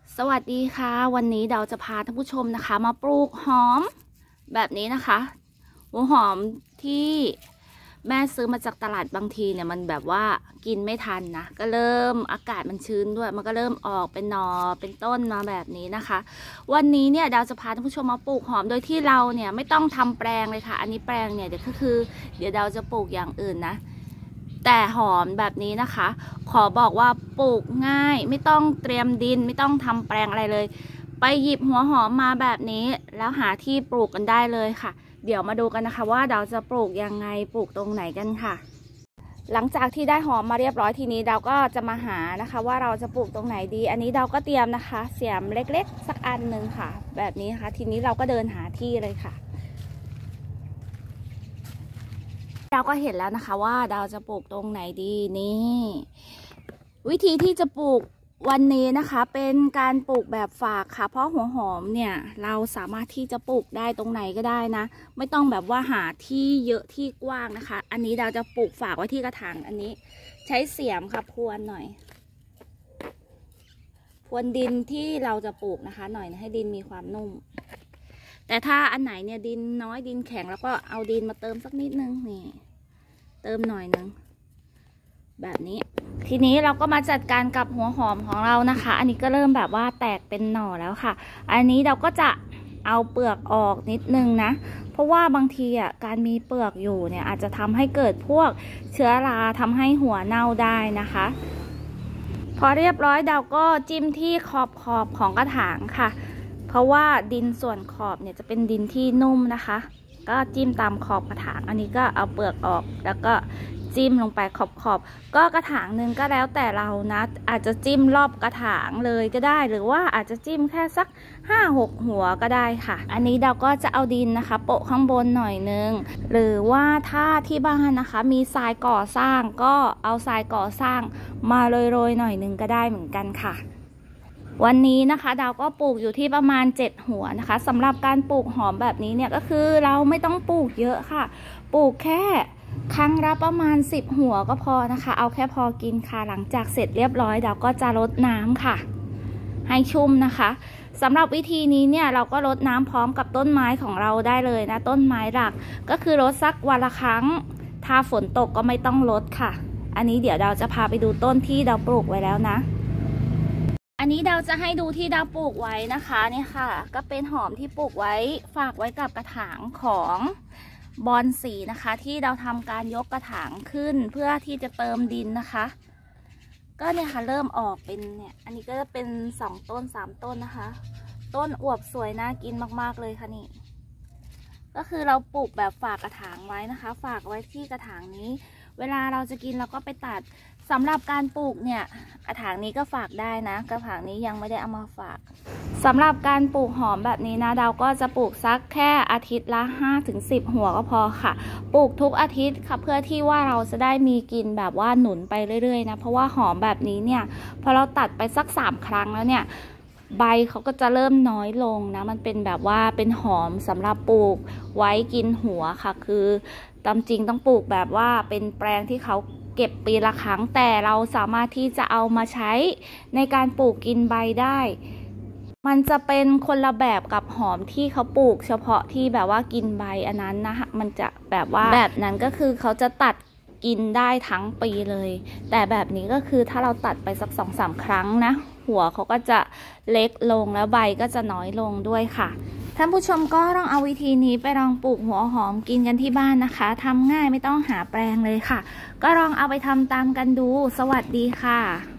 สวัสดีค่ะวันนี้เราจะพาท่านผู้ชมนะคะมาปลูกหอมแบบนี้นะคะหัวหอมที่แม่ซื้อมาจากตลาดบางทีเนี่ยมันแบบว่ากินไม่ทันนะก็เริ่มอากาศมันชื้นด้วยมันก็เริ่มออกเป็นหน่อเป็นต้นมาแบบนี้นะคะวันนี้เนี่ยเราจะพาท่านผู้ชมมาปลูกหอมโดยที่เราเนี่ยไม่ต้องทำแปลงเลยค่ะอันนี้แปลงเนี่ยเดี๋ยวก็คือเดี๋ยวเราจะปลูกอย่างอื่นนะแต่หอมแบบนี้นะคะขอบอกว่าปลูกง่ายไม่ต้องเตรียมดินไม่ต้องทำแปลงอะไรเลยไปหยิบหัวหอมมาแบบนี้แล้วหาที่ปลูกกันได้เลยค่ะเดี๋ยวมาดูกันนะคะว่าเราจะปลูกยังไงปลูกตรงไหนกันค่ะหลังจากที่ได้หอมมาเรียบร้อยทีนี้เราก็จะมาหานะคะว่าเราจะปลูกตรงไหนดีอันนี้เราก็เตรียมนะคะเสียมเล็กๆสักอันหนึ่งค่ะแบบนี้ค่ะทีนี้เราก็เดินหาที่เลยค่ะเราก็เห็นแล้วนะคะว่าเราจะปลูกตรงไหนดีนี่วิธีที่จะปลูกวันนี้นะคะเป็นการปลูกแบบฝากค่ะเพราะหัวหอมเนี่ยเราสามารถที่จะปลูกได้ตรงไหนก็ได้นะไม่ต้องแบบว่าหาที่เยอะที่กว้างนะคะอันนี้เราจะปลูกฝากไว้ที่กระถางอันนี้ใช้เสียมค่ะพรวนหน่อยพรวนดินที่เราจะปลูกนะคะหน่อยให้ดินมีความนุ่มแต่ถ้าอันไหนเนี่ยดินน้อยดินแข็งแล้วก็เอาดินมาเติมสักนิดนึงนี่เติมหน่อยนึงแบบนี้ทีนี้เราก็มาจัดการกับหัวหอมของเรานะคะอันนี้ก็เริ่มแบบว่าแตกเป็นหน่อแล้วค่ะอันนี้เราก็จะเอาเปลือกออกนิดนึงนะเพราะว่าบางทีการมีเปลือกอยู่เนี่ยอาจจะทำให้เกิดพวกเชื้อราทำให้หัวเน่าได้นะคะพอเรียบร้อยเราก็จิ้มที่ขอบของกระถางค่ะเพราะว่าดินส่วนขอบเนี่ยจะเป็นดินที่นุ่มนะคะก็จิ้มตามขอบกระถางอันนี้ก็เอาเปลือกออกแล้วก็จิ้มลงไปขอบก็กระถางหนึ่งก็แล้วแต่เรานะอาจจะจิ้มรอบกระถางเลยก็ได้หรือว่าอาจจะจิ้มแค่สัก5-6 หัวก็ได้ค่ะอันนี้เราก็จะเอาดินนะคะโปะข้างบนหน่อยนึงหรือว่าถ้าที่บ้านนะคะมีทรายก่อสร้างก็เอาทรายก่อสร้างมาโรยๆหน่อยนึงก็ได้เหมือนกันค่ะวันนี้นะคะดาวก็ปลูกอยู่ที่ประมาณ7 หัวนะคะสำหรับการปลูกหอมแบบนี้เนี่ยก็คือเราไม่ต้องปลูกเยอะค่ะปลูกแค่ครั้งละประมาณ10 หัวก็พอนะคะเอาแค่พอกินค่ะหลังจากเสร็จเรียบร้อยดาวก็จะรดน้ำค่ะให้ชุ่มนะคะสำหรับวิธีนี้เนี่ยเราก็รดน้ำพร้อมกับต้นไม้ของเราได้เลยนะต้นไม้หลักก็คือรดสักวันละครั้งถ้าฝนตกก็ไม่ต้องรดค่ะอันนี้เดี๋ยวเราจะพาไปดูต้นที่เราปลูกไว้แล้วนะอันนี้เราจะให้ดูที่เราปลูกไว้นะคะเนี่ยค่ะก็เป็นหอมที่ปลูกไว้ฝากไว้กับกระถางของบอนสีนะคะที่เราทำการยกกระถางขึ้นเพื่อที่จะเติมดินนะคะก็เนี่ยค่ะเริ่มออกเป็นเนี่ยอันนี้ก็จะเป็น2 ต้น 3 ต้นนะคะต้นอวบสวยน่ากินมากๆเลยค่ะนี่ก็คือเราปลูกแบบฝากกระถางไว้นะคะฝากไว้ที่กระถางนี้เวลาเราจะกินเราก็ไปตัดสำหรับการปลูกเนี่ยกระถางนี้ก็ฝากได้นะกระถางนี้ยังไม่ได้เอามาฝากสำหรับการปลูกหอมแบบนี้นะเราก็จะปลูกสักแค่อาทิตย์ละ5-10 หัวก็พอค่ะปลูกทุกอาทิตย์ค่ะเพื่อที่ว่าเราจะได้มีกินแบบว่าหนุนไปเรื่อยๆนะเพราะว่าหอมแบบนี้เนี่ยพอเราตัดไปสัก3 ครั้งแล้วเนี่ยใบเขาก็จะเริ่มน้อยลงนะมันเป็นแบบว่าเป็นหอมสำหรับปลูกไว้กินหัวค่ะคือตามจริงต้องปลูกแบบว่าเป็นแปลงที่เขาเก็บปีละครั้งแต่เราสามารถที่จะเอามาใช้ในการปลูกกินใบได้มันจะเป็นคนละแบบกับหอมที่เขาปลูกเฉพาะที่แบบว่ากินใบอันนั้นนะคะมันจะแบบว่าแบบนั้นก็คือเขาจะตัดกินได้ทั้งปีเลยแต่แบบนี้ก็คือถ้าเราตัดไปสัก2-3 ครั้งนะหัวเขาก็จะเล็กลงแล้วใบก็จะน้อยลงด้วยค่ะท่านผู้ชมก็ลองเอาวิธีนี้ไปลองปลูกหัวหอมกินกันที่บ้านนะคะทำง่ายไม่ต้องหาแปลงเลยค่ะก็ลองเอาไปทำตามกันดูสวัสดีค่ะ